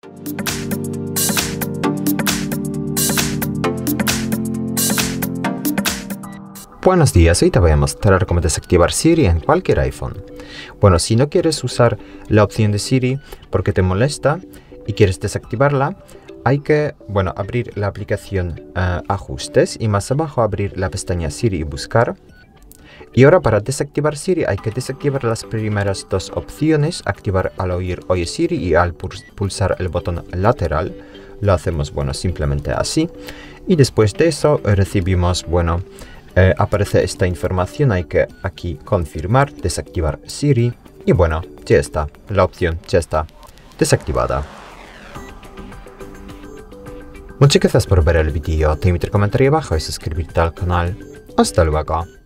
Buenos días, hoy te voy a mostrar cómo desactivar Siri en cualquier iPhone. Bueno, si no quieres usar la opción de Siri porque te molesta y quieres desactivarla, hay que, abrir la aplicación Ajustes y más abajo abrir la pestaña Siri y buscar. Y ahora para desactivar Siri hay que desactivar las primeras dos opciones, activar al oír Oye Siri y al pulsar el botón lateral. Lo hacemos, simplemente así. Y después de eso recibimos, aparece esta información, hay que aquí confirmar, desactivar Siri y ya está, la opción ya está desactivada. Muchas gracias por ver el vídeo, te invito a comentar abajo y suscribirte al canal. Hasta luego.